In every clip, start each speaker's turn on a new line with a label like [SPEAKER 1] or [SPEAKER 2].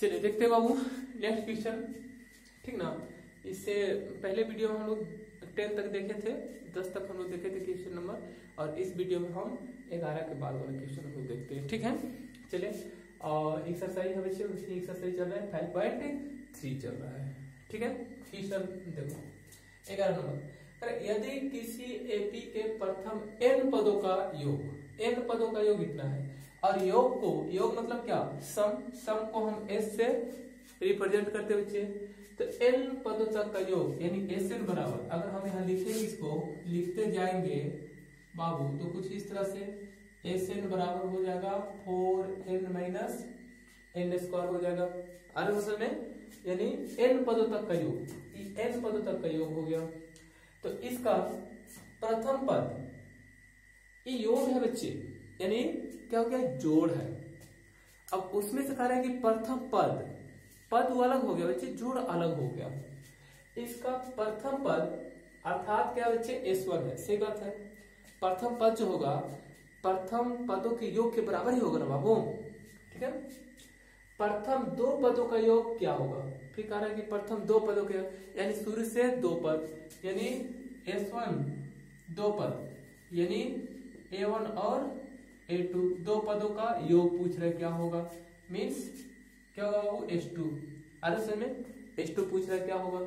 [SPEAKER 1] चलिए देखते हैं बाबू नेक्स्ट क्वेश्चन, ठीक ना। इससे पहले वीडियो में हम लोग 10 तक देखे थे, 10 तक हम लोग देखे थे क्वेश्चन नंबर, और इस वीडियो में हम 11 के बाद वाला क्वेश्चन हम लोग देखते हैं, ठीक है। चलिए और एक्सरसाइज है बच्चे, उसकी एक्सरसाइज चल रहा है 5.3 चल रहा है, ठीक है। क्वेश्चन देखो 11 नंबर, यदि किसी एपी के प्रथम n पदों का योग, n पदों का योग इतना है, और योग को, योग मतलब क्या, सम को हम s से रिप्रेजेंट करते बच्चे, तो n पदों तक का योग यानी Sn बराबर, अगर हम यहाँ लिखेंगे इसको, लिखते जाएंगे बाबू तो कुछ इस तरह से Sn बराबर हो जाएगा 4n माइनस n स्क्वायर हो जाएगा, अरे मतलब में यानी n पदों तक का योग, n पदों तक का योग हो गया। तो इसका प्रथम पद, ये योग है बच्चे, यानी क्या हो गया, जोड़ है। अब उसमें से कह रहे हैं कि प्रथम पद, पद वो अलग हो गया बच्चे, जोड़ अलग हो गया। इसका प्रथम पद अर्थात क्या बच्चे, S1 है, सही बात है। प्रथम पद जो होगा प्रथम पदों के योग के बराबर ही होगा ना बाबू, ठीक है। प्रथम दो पदों का योग क्या होगा, फिर कह रहा है कि प्रथम दो पदों के, यानी शुरू से दो पद, यानी S1 दो पद, यानी A1 और A2 दो पदों का योग पूछ रहे क्या होगा, मीन्स क्या होगा बाबू, S2, आर में S2 पूछ रहा है क्या होगा।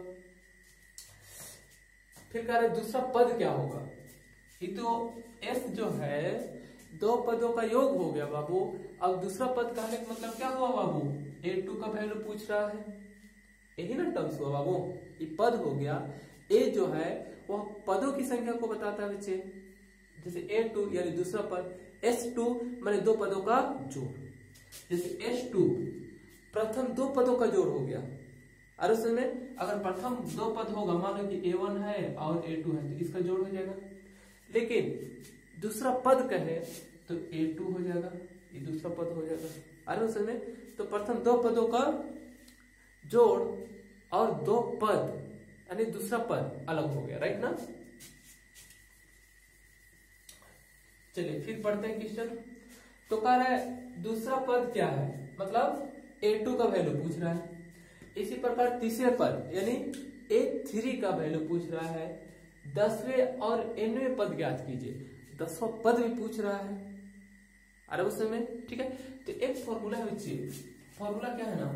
[SPEAKER 1] फिर कह रहे दूसरा पद क्या होगा, ये तो S जो है दो पदों का योग हो गया बाबू। अब दूसरा पद कहने का मतलब क्या हुआ बाबू, A2 का वैल्यू पूछ रहा है, यही ना टर्म्स हुआ बाबू, ये पद हो गया। A जो है वह पदों की संख्या को बताता है बच्चे, जैसे A2 यानी दूसरा पद, S2 माने दो पदों का जोड़, जैसे S2 प्रथम दो पदों का जोड़ हो गया। और उसमें अगर प्रथम दो पद होगा, मान लो कि A1 है और A2 है, तो इसका जोड़ हो जाएगा। लेकिन दूसरा पद कहे तो A2 हो जाएगा, ये दूसरा पद हो जाएगा। और उसमें तो प्रथम दो पदों का जोड़ और दो पद यानी दूसरा पद अलग हो गया, राइट ना। चलिए फिर पढ़ते हैं क्वेश्चन। तो कह रहा है दूसरा पद क्या है, मतलब A2 का वैल्यू पूछ रहा है। इसी प्रकार तीसरे पद यानी A3 का वैल्यू पूछ रहा है। 10वें और 9वें पद ज्ञात कीजिए, 10वां पद भी पूछ रहा है। अरे उस समय ठीक है, तो एक फॉर्मूला है बच्चे, फॉर्मूला क्या है ना,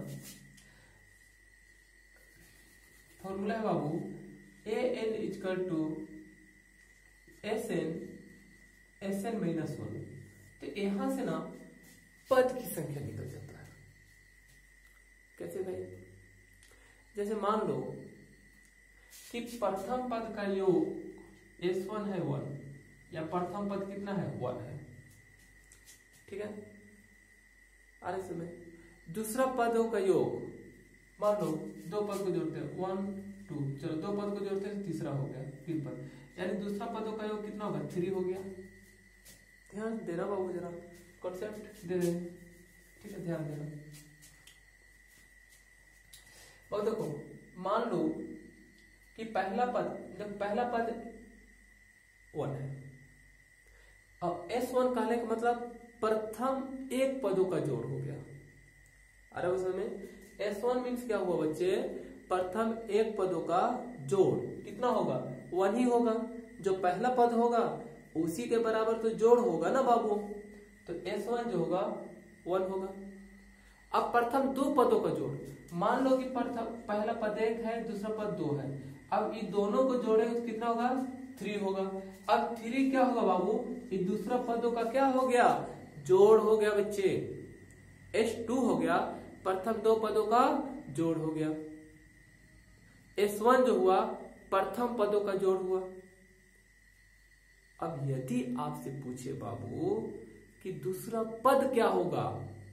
[SPEAKER 1] फॉर्मूला है बाबू AN equal to SN minus 1। तो यहां से ना पद की संख्या निकल जाता है। कैसे भाई, जैसे मान लो कि प्रथम पद का योग S1 है 1, या प्रथम पद कितना है 1 है, ठीक है। आरे समय दूसरा पदों का योग, मान लो दो पद को जोड़ते हैं 1 2, चलो दो पद को जोड़ते हैं तीसरा हो गया, तीन पद, यानी दूसरा पदों का योग कितना होगा 3 हो गया। ध्यान देना बाबू, जरा कॉन्सेप्ट दे रहे हैं, ठीक है, ध्यान देना। और देखो मान लो कि पहला पद, जब पहला पद 1 है और S1 कहने का मतलब प्रथम एक पदों का जोड़ हो गया। अरे उसमें S1 मीन्स क्या हुआ बच्चे, प्रथम एक पदों का जोड़ कितना होगा 1 ही होगा। जो पहला पद होगा उसी के बराबर तो जोड़ होगा ना बाबू, तो S1 जो होगा 1 होगा। अब प्रथम दो पदों का जोड़, मान लो कि पहला पद 1 है, दूसरा पद 2 है, अब ये दोनों को जोड़ेंगे तो कितना होगा 3 होगा। अब 3 क्या होगा बाबू, ये दूसरा पदों का क्या हो गया, जोड़ हो गया बच्चे, S2 हो गया, प्रथम दो पदों का जोड़ हो गया। S1 जो हुआ प्रथम पदों का जोड़ हुआ। अब यदि आपसे पूछे बाबू कि दूसरा पद क्या होगा,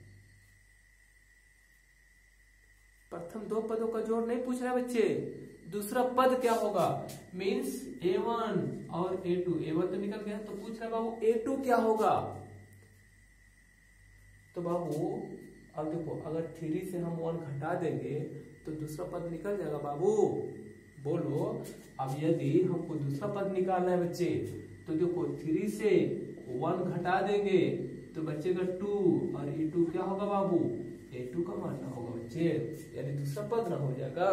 [SPEAKER 1] प्रथम दो पदों का जोड़ नहीं पूछ रहा है बच्चे, दूसरा पद क्या होगा, मीन्स A1 और A2, A1 तो निकल गया, तो पूछ रहा है बाबू A2 क्या होगा। तो बाबू अब देखो, अगर 3 से हम 1 घटा देंगे तो दूसरा पद निकल जाएगा बाबू, बोलो। अब यदि हमको दूसरा पद निकालना है बच्चे, तो देखो 3 से 1 घटा देंगे तो बचेगा 2, और ये 2 क्या होगा बाबू A2 का मान ना होगा बच्चे, यानी दूसरा पद ना हो जाएगा।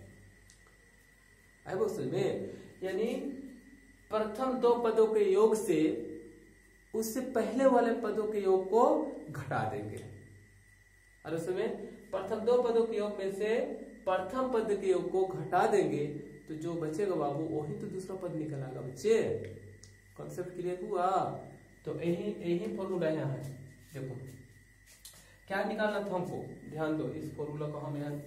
[SPEAKER 1] आए वो समझ में, यानी प्रथम दो पदों के योग से उससे पहले वाले पदों के योग को घटा देंगे। और उसमें प्रथम दो पदों के योग में से प्रथम पद के योग को घटा देंगे, तो जो बचेगा बाबू वही तो दूसरा पद निकल आएगा बच्चे। कॉन्सेप्ट क्लियर हुआ? तो यही फॉर्मूला यहाँ है। देखो क्या निकालना था हमको, ध्यान दो, इस फॉर्मूला को हम यहाँ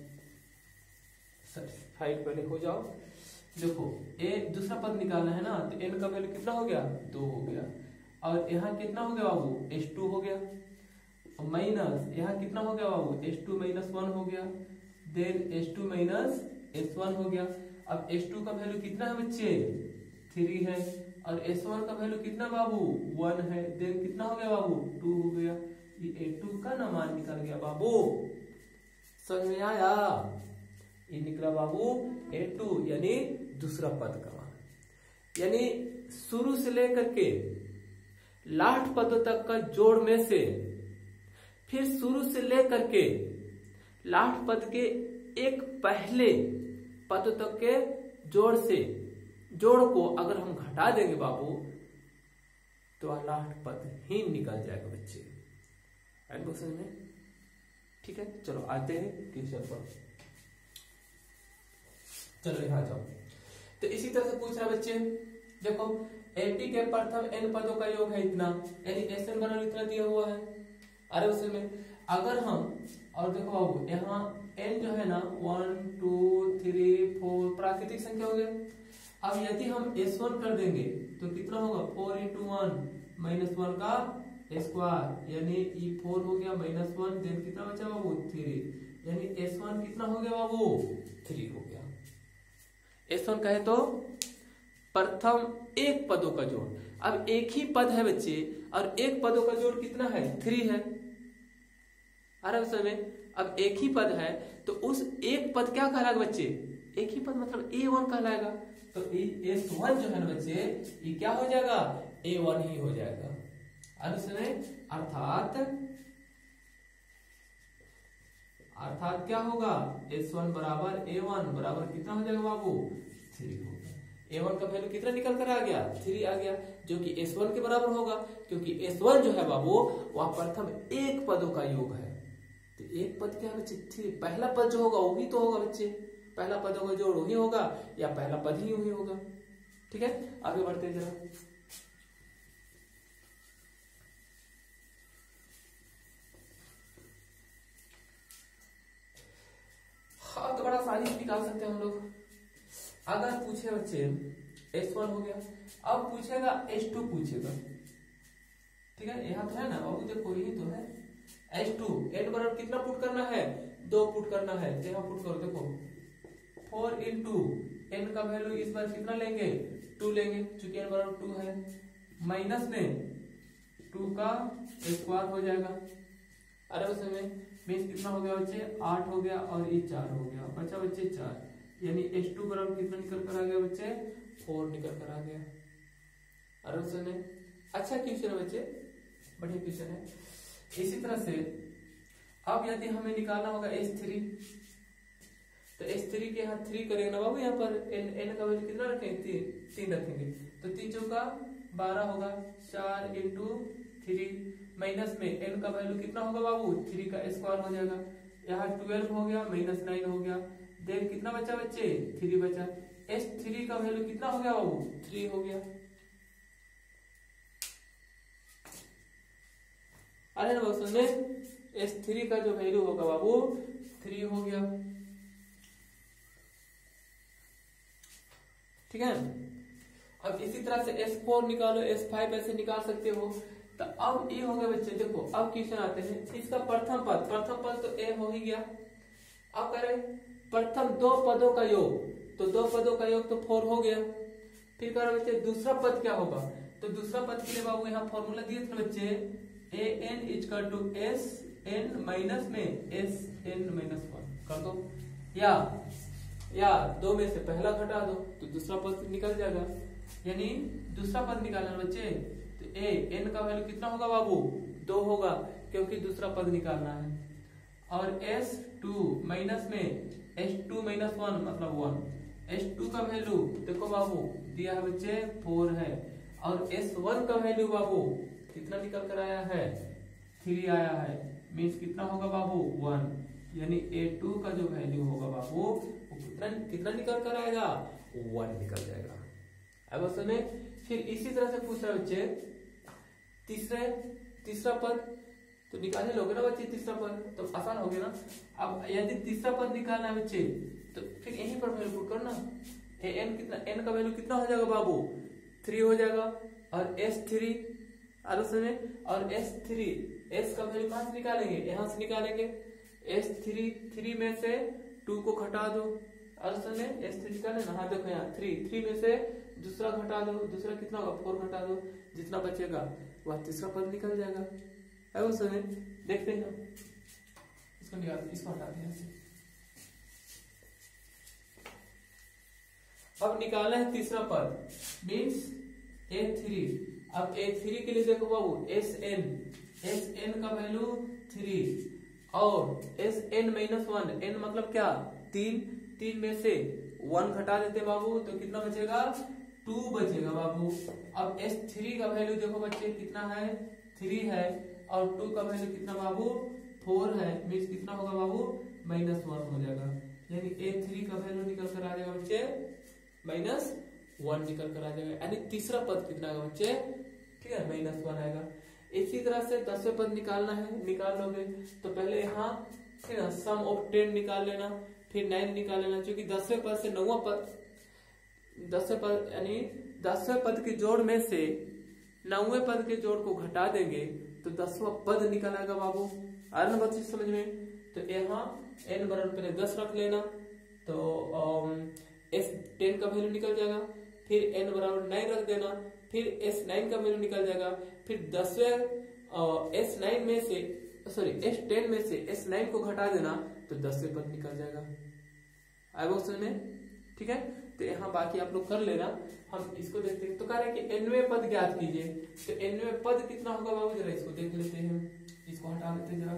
[SPEAKER 1] साइड पहले हो जाओ। देखो ए दूसरा पद निकालना है ना, तो n का वैल्यू कितना हो गया, 2 हो गया। और यहाँ कितना हो गया बाबू, h2 हो गया। और माइनस यहाँ कितना हो गया बाबू, h2 माइनस 1 हो गया। देन h2 माइनस s1 हो गया। अब h2 का वैल्यू कितना है बच्चे, 3 है। और s1 का वैल्यू कितना बाबू, 1 है। देन कितना हो गया बाबू, 2 हो गया। ये a2 का ना मान निकल गया बाबू, समझ में आया? ये निकला बाबू a2, यानी दूसरा पद का मान। यानी शुरू से लेकर के लास्ट पदों तक का जोड़ में से, फिर शुरू से लेकर के लास्ट पद के एक पहले पद तक के जोड़ से जोड़ को अगर हम घटा देंगे बाबू, तो लास्ट पद ही निकल जाएगा बच्चे। क्वेश्चन में ठीक है, चलो आते हैं क्वेश्चन पर। चलो यहाँ जाओ। तो इसी तरह से पूछ रहा बच्चे, देखो 80 के प्रथम n पदों का योग है इतना, यानी SN बना इतना दिया हुआ है। अरे उसमें अगर हम, और देखो बाबू यहाँ n जो है ना 1 2 3 4 प्राकृतिक संख्या हो गया। अब यदि हम S1 कर देंगे तो कितना होगा, 4 × 1 -1 का स्क्वायर, यानी ये 4 हो गया -1। देन कितना बचा बाबू, 3, यानी S1 कितना हो गया बाबू, 3 हो गया। S1 कहे तो प्रथम एक पदों का जोड़। अब एक ही पद है बच्चे, और एक पदों का जोड़ कितना है, 3 है। अरे समय अब एक ही पद है, तो उस एक पद क्या कहलाएगा बच्चे, एक ही पद मतलब A1 कहलाएगा। तो S1 जो है ना बच्चे, ये क्या हो जाएगा, A1 ही हो जाएगा। अर्थात क्या होगा, S1 बराबर A1 बराबर कितना हो जाएगा बाबू, 3 होगा। A1 का वैल्यू कितना निकल कर आ गया, 3 आ गया, जो कि S1 के बराबर होगा, क्योंकि S1 जो है बाबू वह प्रथम एक पदों का योग है। तो एक पद क्या है बच्चे, 3। पहला पद जो होगा वही तो होगा बच्चे, पहला पदों का जोड़ वही होगा, या पहला पद ही वही होगा। ठीक है, आगे बढ़ते हैं जरा। हाँ, तो बड़ा आसानी से निकाल सकते हैं हम लोग। अगर पूछे बच्चे S1 हो गया, अब पूछेगा S2 पूछेगा, ठीक है, यहाँ तो है ना बाबू, देखो यही तो है S2। n बराबर कितना पुट करना है, 2 पुट करना है। तो यहाँ पुट करो, देखो 4 × n का वैल्यू इस बार कितना लेंगे, 2 लेंगे, चूंकि n बराबर 2 है। माइनस में 2 का स्क्वायर हो जाएगा। अरे उस समय मीन्स कितना हो गया बच्चे, 8 हो गया, और ये 4 हो गया, बचा बच्चे 4, यानी S2 बराबर कितना निकल कर आ गया बच्चे, 4 निकल कर आ गया। अरे उस समय अच्छा क्वेश्चन है बच्चे, बढ़िया क्वेश्चन है। इसी तरह से अब यदि हमें निकालना होगा S3, तो S3 के यहाँ 3 करेंगे ना बाबू, यहाँ पर n का वैल्यू कितना रखेंगे, 3 रखेंगे, तो 3 चौका 12 होगा, 4 × 3 माइनस में n का वैल्यू कितना होगा बाबू, 3 का स्क्वायर हो जाएगा। यहाँ 12 हो गया, -9 हो गया। देन कितना बचा बच्चे, 3 बचा। S3 का वैल्यू कितना हो गया बाबू, 3 हो गया। अरे ना बस में S3 का जो वैल्यू होगा बाबू 3 हो गया। ठीक है, अब इसी तरह से S4 निकालो, S5 ऐसे निकाल सकते हो। तो अब ये हो गया बच्चे, देखो अब क्वेश्चन आते हैं, इसका प्रथम पद तो A हो ही गया। अब कह रहे प्रथम 2 पदों का योग, तो 2 पदों का योग तो 4 हो गया। फिर कह रहे बच्चे दूसरा पद क्या होगा, तो दूसरा पद के लिए बाबू यहाँ फॉर्मूला दिए थे बच्चे, an = sn माइनस में sn-1 कर दो, या 2 में से पहला घटा दो तो दूसरा पद निकल जाएगा। यानी दूसरा पद निकालना बच्चे, तो n का वैल्यू कितना होगा बाबू, 2 होगा, क्योंकि दूसरा पद निकालना है। और S2 माइनस में S2 माइनस 1 मतलब 1। S2 का वैल्यू देखो बाबू दिया है बच्चे 4 है, और S1 का वैल्यू बाबू कितना निकल कर आया है 3 आया है, मीन्स कितना होगा बाबू 1, यानी A2 का जो वैल्यू होगा बाबू वो कितना निकल कर आएगा 1 निकल जाएगा। अब उसमें फिर इसी तरह से पूछ रहा है बच्चे तीसरा पद तो निकालने लोगे ना बच्चे, तीसरा पद तो आसान हो गया ना। अब यदि तीसरा पद निकालना है बच्चे तो फिर यहीं पर वैल्यू पुट करना, एन कितना, एन का वैल्यू कितना हो जाएगा बाबू 3 हो जाएगा, और S3 आलोचना और S3 S का वैल्यू कहां से निकालेंगे, यहां से निकालेंगे। S3 में से 2 को घटा दो, आलोचना S3 निकाले ना, हाँ देखो यहाँ 3 में से दूसरा घटा दो, दूसरा कितना होगा 4 घटा दो, जितना बचेगा वह तीसरा पद निकल जाएगा। अब उसमें देखते हैं इसको निकाल, इसको हटा दें। अब निकालना है तीसरा पद मीन्स A3। अब A3 के लिए देखो बाबू SN का वैल्यू 3 और SN माइनस 1, N मतलब क्या 3 में से 1 घटा देते बाबू तो कितना बचेगा 2 बचेगा बाबू। अब S3 का वैल्यू देखो बच्चे कितना है 3 है, और 2 का वैल्यू कितना बाबू 4 है, मीन्स कितना होगा बाबू -1 हो जाएगा, यानी A3 का वैल्यू निकल कर आ जाएगा बच्चे -1 निकल कर आ जाएगा, यानी तीसरा पद कितना आएगा बच्चे, ठीक है -1 आएगा। इसी तरह से 10वें पद निकालना है, निकाल लोगे तो पहले यहाँ ठीक है सम ऑफ 10 निकाल लेना, फिर 9 निकाल लेना, क्योंकि 10वें पद से 9वां पद, 10वें पद यानी 10वें पद के जोड़ में से 9वें पद के जोड़ को घटा देंगे तो 10वां पद निकल आएगा बाबू। आ रहा ना बात समझ में। तो यहाँ n बराबर पहले 10 रख लेना तो S10 का वैल्यू निकल जाएगा, फिर n बराबर 9 रख देना, फिर S9 का वैल्यू निकल जाएगा, फिर 10वें S9 में से सॉरी S10 में से S9 को घटा देना तो 10वें पद निकल जाएगा। आएगा समझ में, ठीक है। तो यहाँ बाकी आप लोग कर लेना, हम इसको देखते हैं। तो कह रहे हैं कि nवें पद ज्ञात कीजिए, तो nवें पद कितना होगा बाबू जरा इसको देख लेते हैं, इसको हटा लेते हैं जरा।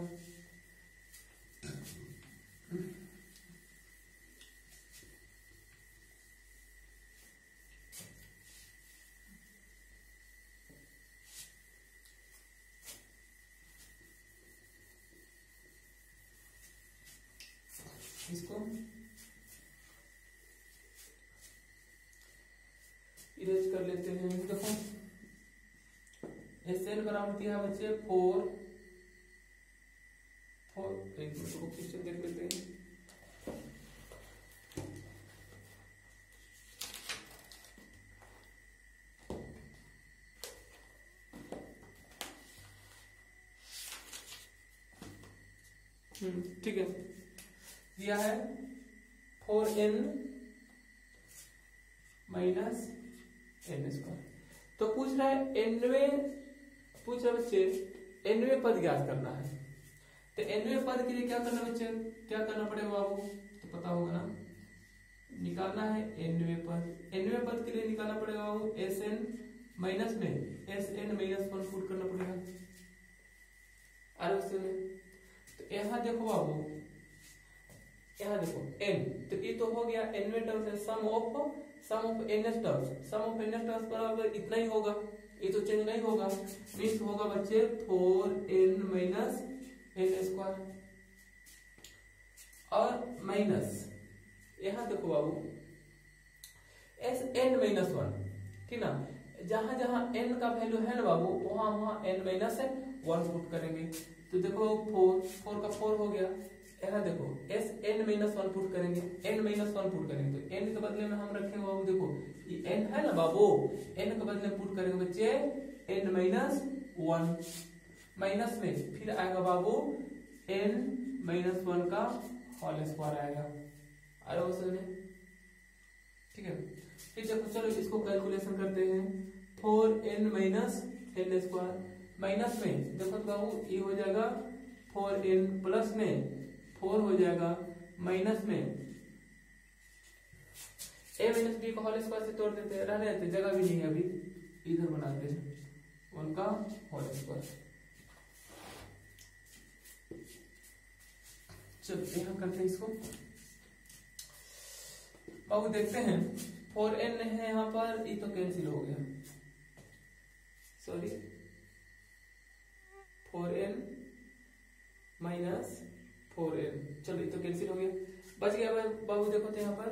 [SPEAKER 1] इसको इरेज कर लेते हैं। देखो SN बराबर दिया बच्चे 4 एक मिनट को क्वेश्चन देख लेते हैं। ठीक है, दिया है 4n माइनस n स्क्वायर। तो पूछ रहा है पूछ रहा बच्चे nवें पद ज्ञात करना है। तो nवें पद के लिए क्या करना बच्चे, क्या करना पड़ेगा बाबू, तो पता होगा ना, निकालना है nवें पद। nवें पद के लिए निकालना पड़ेगा बाबू Sn माइनस में Sn माइनस 1 पुट करना पड़ेगा। तो यहाँ देखो बाबू, यहाँ देखो n, तो ये तो हो गया nवें टर्म से सम ऑफ ns टर्म्स बराबर इतना ही होगा, ये तो चेंज नहीं होगा, मीन्स होगा बच्चे 4n माइनस n स्क्वायर और माइनस यहाँ देखो बाबू Sn माइनस 1, ठीक ना, जहां जहां n का वैल्यू है ना बाबू वहां वहां n माइनस 1 पुट करेंगे। तो देखो 4 का 4 हो गया, यहाँ देखो Sn माइनस 1 पुट करेंगे, n माइनस 1 पुट करेंगे, तो n के बदले में हम रखेंगे बाबू, देखो ये n है ना बाबू, n के बदले में पुट करेंगे बच्चे n माइनस 1 माइनस में फिर आएगा बाबू n माइनस 1 का होल स्क्वायर आएगा। आया वो समझ में, ठीक है। फिर देखो चलो इसको कैलकुलेशन करते हैं, 4n minus n square minus में देखो तो बाबू ये हो जाएगा 4n प्लस में 4 हो जाएगा, माइनस में a माइनस b को होल स्क्वायर से तोड़ देते हैं, रहने देते, जगह भी नहीं है अभी, इधर बनाते हैं उनका होल स्क्वायर। चलो यहाँ करते हैं इसको बाबू, देखते हैं 4n है यहाँ पर, ये तो कैंसिल हो गया, सॉरी 4n माइनस 4n, चलो ये तो कैंसिल हो गया, बच गया बाबू। देखो तो यहाँ पर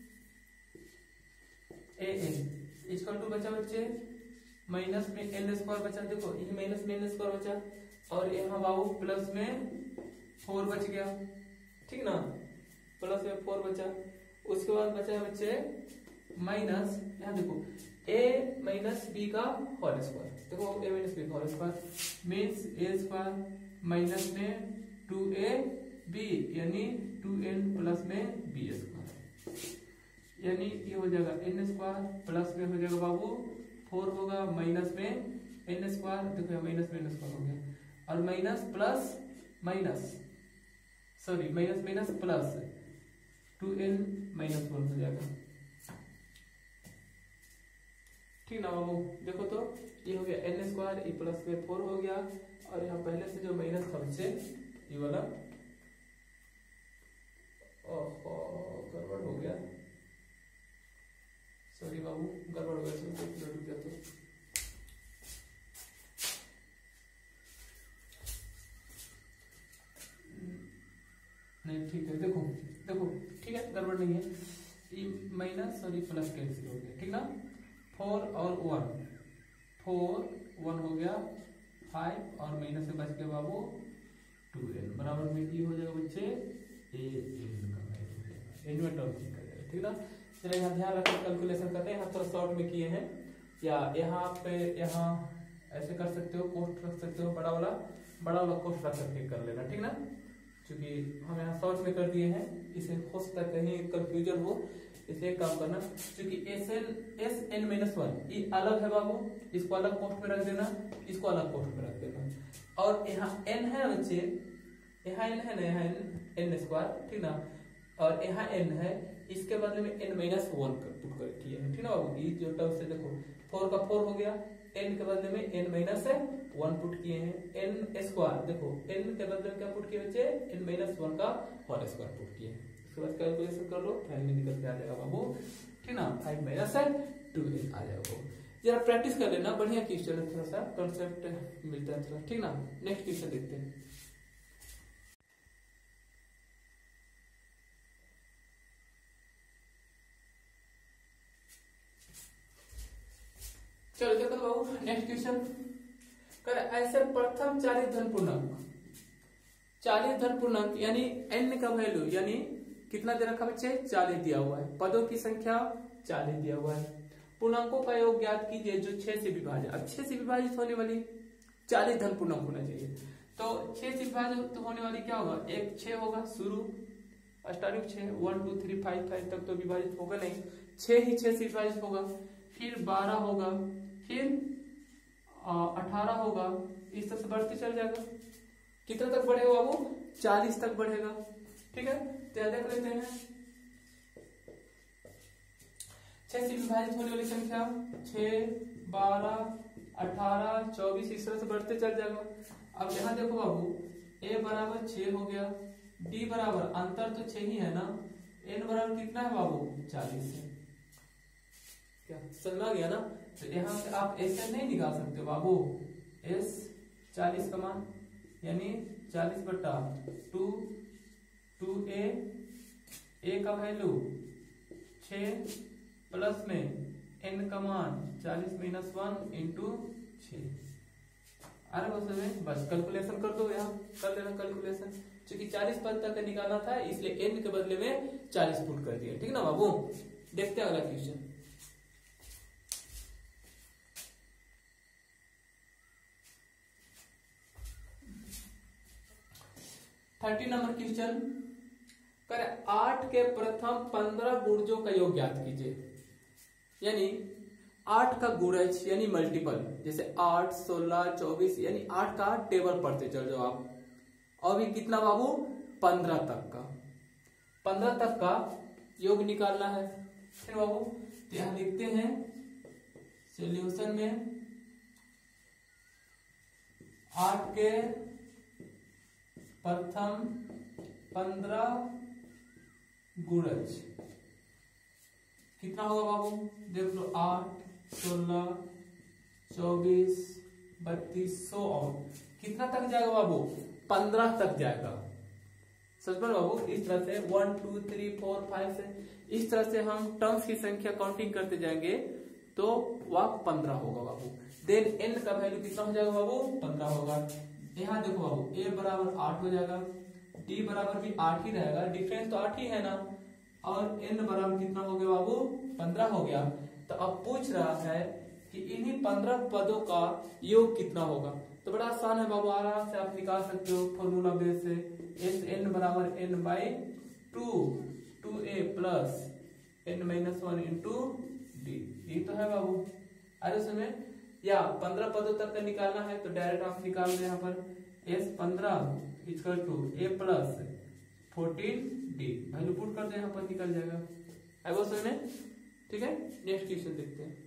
[SPEAKER 1] an इक्वल टू बचा बच्चे माइनस में n स्क्वायर बचा, देखो ये माइनस में n स्क्वायर बचा, और यहाँ बाबू प्लस में 4 बच गया, ठीक ना, प्लस में 4 बचा। उसके बाद बचा है बच्चे माइनस, यहाँ देखो a माइनस बी का होल स्क्वायर, देखो a माइनस बी का whole square means a square minus में 2ab यानी 2n प्लस में b स्क्वायर, यानी ये हो जाएगा n स्क्वायर प्लस में हो जाएगा बाबू 4 होगा माइनस में n स्क्वायर, देखो माइनस में n स्क्वायर हो गया, और minus plus minus sorry minus minus plus 2n minus 1 हो जाएगा, ठीक ना बाबू। देखो तो ये हो गया n स्क्वायर, ये प्लस में 4 हो गया, और यहाँ पहले से जो माइनस था बच्चे ये वाला, ओहो गड़बड़ हो गया, सॉरी बाबू गड़बड़ हो गया, तो नहीं ठीक है, देखो देखो ठीक है, गड़बड़ नहीं है, ये माइनस सॉरी प्लस कैंसिल हो गया, ठीक ना, 4 और 1 हो गया 5, और माइनस से बच के बाबू 2n बराबर में ये हो जाएगा बच्चे n में टर्म कर जाएगा, ठीक ना। चलिए यहाँ ध्यान रखें, कैलकुलेशन करते हैं, यहाँ थोड़ा शॉर्ट में किए हैं, या यहाँ पे यहाँ ऐसे कर सकते हो, कोष्ट रख सकते हो, बड़ा वाला कोष्ट रख सकते कर लेना, ठीक ना, क्योंकि हम यहाँ शॉर्ट में कर दिए हैं, इसे हो सकता है कहीं कंफ्यूजन हो, इसलिए काम करना, क्योंकि Sn माइनस 1 ये अलग है बाबू, इसको अलग पोस्ट में रख देना, इसको अलग पोस्ट में रख देना, और यहाँ n है बच्चे, यहाँ n है ना, यहाँ n स्क्वायर, ठीक ना, और यहाँ n है, इसके बदले में n माइनस 1 पुट कर किए हैं, ठीक ना बाबू। ये जो टर्म से देखो 4 का 4 हो गया, n के बदले में n माइनस 1 पुट किए हैं, n स्क्वायर देखो n के बदले में क्या पुट किए बच्चे, n माइनस 1 का होल स्क्वायर पुट किए हैं। उसके बाद कैलकुलेशन कर लो, फाइनली निकल के आ जाएगा बाबू, ठीक ना, 5 माइनस 2n आ जाएगा। जरा प्रैक्टिस कर लेना, बढ़िया क्वेश्चन है, थोड़ा सा कंसेप्ट मिलता है थोड़ा, ठीक ना। नेक्स्ट क्वेश्चन देखते हैं। चलो देखो बाबू नेक्स्ट क्वेश्चन, कर ऐसे प्रथम 40 धन पूर्णांक यानी n का वैल्यू यानी कितना दे रखा बच्चे, 40 दिया हुआ है, पदों की संख्या 40 दिया हुआ है, पूर्णांकों का योग ज्ञात कीजिए जो 6 से विभाजित, अब 6 से विभाजित होने वाली 40 धन पूर्णांक होना चाहिए, तो 6 से विभाजित होने वाली क्या होगा, एक 6 होगा, शुरू स्टार्टिंग 6 1 2 3 5 5 तक तो विभाजित होगा नहीं, 6 ही 6 से विभाजित होगा, फिर 12 होगा, फिर 18 होगा, इस तरह से बढ़ते चल जाएगा, कितना तक बढ़ेगा बाबू, 40 तक बढ़ेगा, ठीक है। तो देख लेते हैं 6 से विभाजित होने वाली संख्या 6 12 18 24 इस तरह से बढ़ते चल जाएगा। अब यहाँ देखो बाबू a बराबर 6 हो गया, d बराबर अंतर तो 6 ही है ना, n बराबर कितना है बाबू 40 है, क्या समझ आ गया ना। तो यहाँ से आप ऐसे नहीं निकाल सकते बाबू, s 40 का मान यानी 40/2 2a का वैल्यू 6 प्लस में n का मान 40 माइनस 1 इंटू 6, अरे बस कैलकुलेशन कर दो, यहाँ कर लेना कैलकुलेशन, क्योंकि 40 पद तक निकालना था इसलिए n के बदले में 40 पुट कर दिया, ठीक ना बाबू। देखते हैं अगला क्वेश्चन। 30 नंबर क्वेश्चन, कर 8 के प्रथम 15 गुणजों का योग ज्ञात कीजिए, यानी 8 का गुणज यानी मल्टीपल, जैसे 8 16 24 यानी 8 का टेबल पढ़ते चल जाओ आप, और भी कितना बाबू 15 तक का, 15 तक का योग निकालना है, फिर बाबू तो यहां लिखते हैं सॉल्यूशन में 8 के प्रथम 15 गुणज कितना होगा बाबू? देख लो 8, 16, 24, 32, 100 और कितना तक जाएगा बाबू? 15 तक जाएगा। समझ में बाबू? इस तरह से 1 2 3 4 5 से इस तरह से हम टर्म्स की संख्या काउंटिंग करते जाएंगे तो वह 15 होगा बाबू। देन n का वैल्यू कितना हो जाएगा बाबू? 15 होगा। यहाँ देखो बाबू a बराबर 8 हो जाएगा, d बराबर भी 8 ही रहेगा, डिफरेंस तो 8 ही है ना, और n बराबर कितना हो गया बाबू? 15 हो गया। तो अब पूछ रहा है कि इन्हीं 15 पदों का योग कितना होगा। तो बड़ा आसान है बाबू, आराम से आप निकाल सकते हो फॉर्मूला बेस से। एस एन बराबर n by 2a plus n minus 1 into D. ये तो है बाबू। अरे उसमें या 15 पदों तक का निकालना है तो डायरेक्ट आप निकाल दे यहाँ पर s 15 equal to a plus 14d value put कर दे, यहाँ पर निकल जाएगा। आई वो समझ में? ठीक है, नेक्स्ट क्वेश्चन देखते हैं।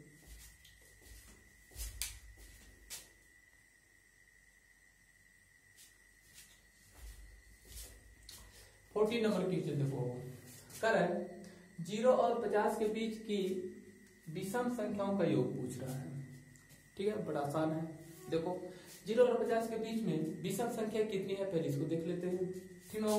[SPEAKER 1] नंबर क्वेश्चन देखो, कर है 0 और 50 के बीच की विषम संख्याओं का योग पूछ रहा है। ठीक है, बड़ा आसान है। देखो 0 और 50 के बीच में विषम संख्या कितनी है, पहले इसको देख लेते हैं। ठीक है,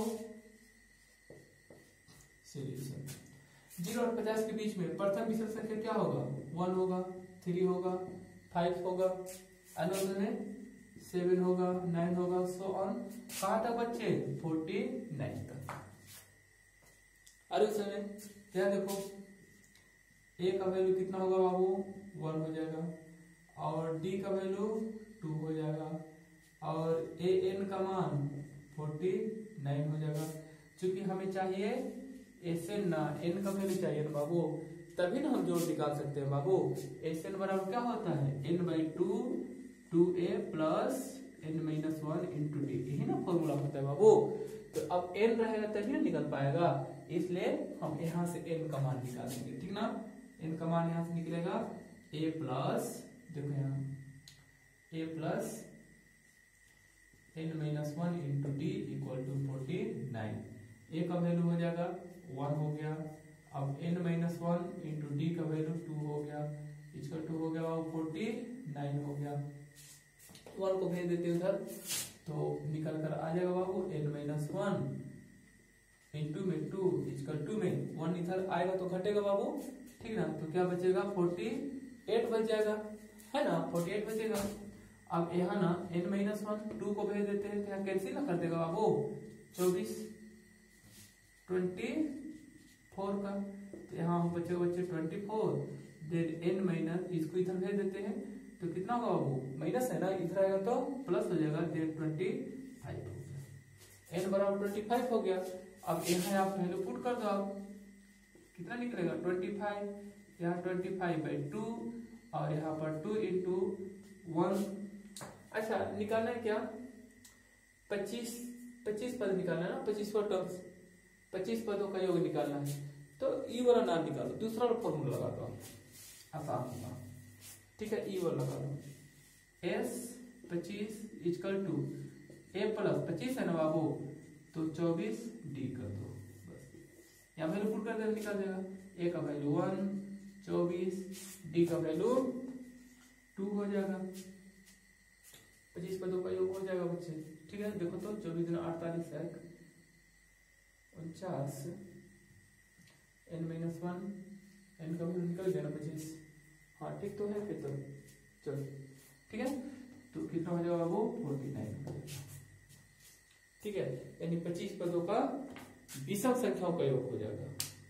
[SPEAKER 1] 0 और 50 के बीच में प्रथम विषम संख्या क्या होगा? 1 होगा, 3 होगा, 5 होगा, अन्य 7 होगा, 9 होगा, सो ऑन। कहाँ तक बच्चे? 49 तक। अरे समय क्या देखो a का वैल्यू कितना होगा बाबू? 1 हो जाएगा, और d का वैल्यू 2 हो जाएगा, और an का मान 49 हो जाएगा। क्योंकि हमें चाहिए एसएन ना, n का वैल्यू चाहिए ना बाबू, तभी ना हम जोड़ निकाल सकते हैं बाबू। एसएन बराबर क्या होता है? n by 2a plus n minus 1 into D, यही ना फॉर्मूला होता है बाबू। तो अब n रहेगा तभी ना निकल पाएगा, इसलिए हम यहाँ से n का मान निकालेंगे। ठीक ना, n का मान यहाँ से निकलेगा a प्लस, देखो यहाँ a plus n minus 1 into D equal to 49। a का वैल्यू हो जाएगा 1 हो गया, अब n माइनस 1 इंटू डी का वैल्यू 2 हो गया, इक्वल टू हो गया 49 हो गया। 1 को भेज देते उधर तो निकल कर आ जाएगा बाबू n माइनस 1 इंटू में 2 इक्वल टू में 1 इधर आएगा तो घटेगा बाबू। ठीक ना, तो क्या बचेगा? 48 बच जाएगा, है ना, 48 बचेगा। अब यहाँ ना n माइनस 1 2 को भेज देते हैं तो यहाँ कैंसिल ना कर देगा बाबू 24 24 का, तो यहाँ हम बचेगा बच्चे 24। देन n माइनस, इसको इधर भेज देते हैं तो कितना होगा बाबू? माइनस है ना, इधर आएगा तो प्लस हो जाएगा, देन 25 हो गया। n बराबर 25 हो गया। अब यहाँ आप वैल्यू पुट कर दो, आप कितना निकलेगा? 25, यहाँ 25/2 और यहाँ पर 2 इंटू 1। अच्छा निकालना है क्या? 25 पद निकालना है ना, 25 टर्म्स, 25 पदों का योग निकालना है। तो ई वाला नाम निकालो, दूसरा फॉर्मूला लगा दो, आसान होगा। ठीक है, ई वाला लगा दो, s 25 equal to a plus 25 है ना बाबू, तो 24 d कर दो, बस यहाँ वैल्यू पुट कर दे, निकल जाएगा। a का वैल्यू 1, 24, d का वैल्यू 2 हो जाएगा। 25 पदों का योग हो जाएगा बच्चे। ठीक है, देखो तो 24 दिन 48 है, 49, n माइनस 1, n का वैल्यू निकल गया ना 25। हाँ ठीक तो है, फिर तो चलो ठीक है, तो कितना हो जाएगा वो 49। ठीक है, यानी 25 पदों का विषम संख्याओं का योग हो जाएगा।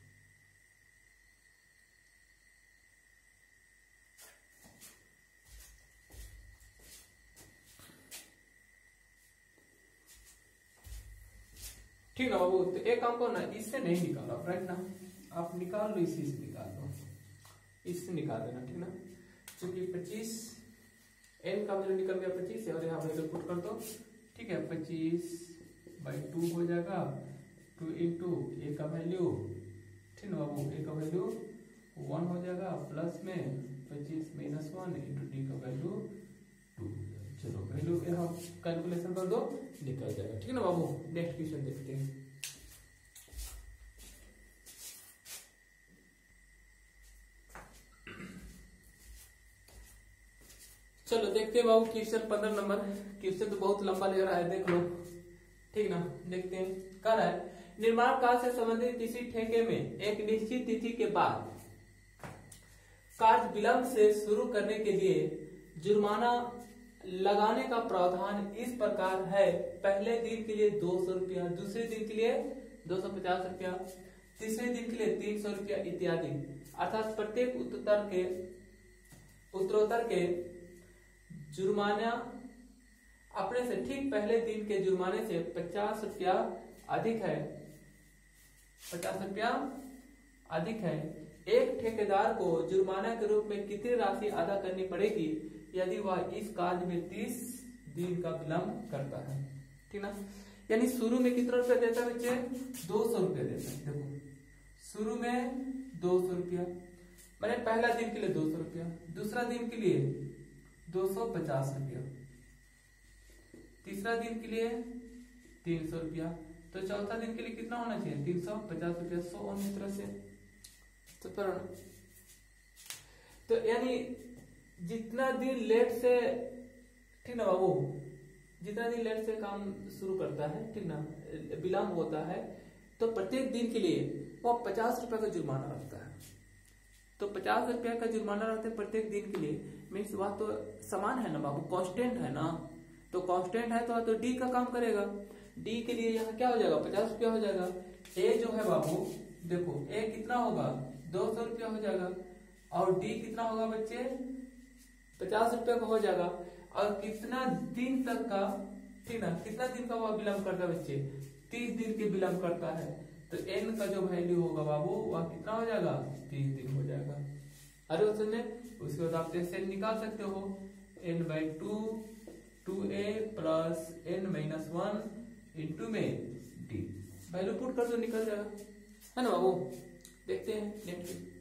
[SPEAKER 1] ठीक ना बाबू, तो एक काम करो ना, इससे नहीं निकालो राइट ना, आप निकाल लो, इसी से निकाल लो, इससे निकाल देना। ठीक ना, क्योंकि 25 n का वैल्यू निकल गया 25 और यहाँ वैल्यू पुट कर दो। ठीक है, 25/2 हो जाएगा, 2 इंटू a का वैल्यू, ठीक ना बाबू, a का वैल्यू 1 हो जाएगा, प्लस में 25 माइनस 1 इंटू d का वैल्यू 2। चलो वैल्यू यहाँ कैलकुलेशन कर दो, निकल जाएगा। ठीक है ना बाबू, नेक्स्ट क्वेश्चन देखते हैं। चलो देखते हैं बाबू क्वेश्चन 15 नंबर। क्वेश्चन तो बहुत लंबा लग रहा है, देख लो, ठीक ना। देखते हैं, कह रहा है निर्माण कार्य से संबंधित किसी ठेके में एक निश्चित तिथि के बाद कार्य विलंब से शुरू करने के लिए जुर्माना लगाने का प्रावधान इस प्रकार है। पहले दिन के लिए 200 रुपया, दूसरे दिन के लिए 250 रुपया, तीसरे दिन के लिए 300 रुपया इत्यादि। अर्थात प्रत्येक उत्तरोत्तर के जुर्माना अपने से ठीक पहले दिन के जुर्माने से 50 रुपया अधिक है, 50 रुपया अधिक है। एक ठेकेदार को जुर्माना के रूप में कितनी राशि अदा करनी पड़ेगी यदि वह इस कार्य में 30 दिन का विलंब करता है, ठीक ना। यानी शुरू में कितना रुपया देता है बच्चे, 200 रुपया देता है। देखो शुरू में 200 रुपया, मैंने पहला दिन के लिए 200 रुपया, दूसरा दिन के लिए 250 रुपया, तीसरा दिन के लिए 300 रुपया, तो चौथा दिन के लिए कितना होना चाहिए, 350 रुपया। 100 अन्य तरह से तो यानी जितना दिन लेट से, ठीक ना बाबू, जितना दिन लेट से काम शुरू करता है, ठीक ना, विलंब होता है, तो प्रत्येक दिन के लिए वो 50 रुपया का जुर्माना रखता है। तो 50 रुपया का जुर्माना रखते हैं प्रत्येक दिन के लिए। मीन्स वह तो समान है ना बाबू, कांस्टेंट है ना, तो कांस्टेंट है तो डी का काम करेगा। डी के लिए यहाँ क्या हो जाएगा, 50 रुपया हो जाएगा। ए जो है बाबू देखो, ए कितना होगा, 200 रुपया हो जाएगा, और डी कितना होगा बच्चे, 50 रुपया का हो जाएगा। और कितना दिन तक का, ठीक ना, कितना दिन का वह विलंब करता है बच्चे, 30 दिन के विलंब करता है। तो एन का जो वैल्यू होगा बाबू वह कितना हो जाएगा, 30 दिन हो जाएगा। अरे उसने उसके बाद आप से निकाल सकते हो, n/2 2a plus n-1 into में डी, वैल्यू पुट कर दो, निकल जाएगा, है ना बाबू। देखते हैं नेक्स्ट।